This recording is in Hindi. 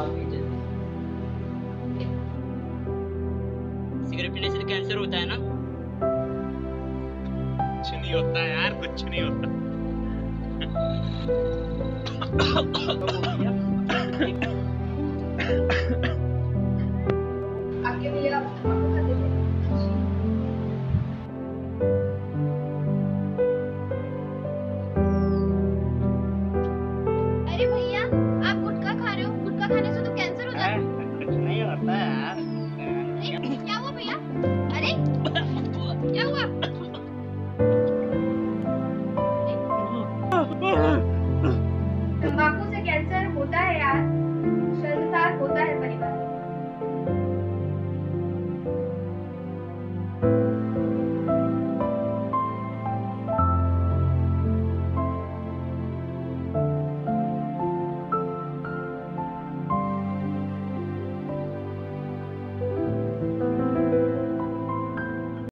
सिगरेट पीने से कैंसर होता है ना? कुछ नहीं होता यार, कुछ नहीं होता।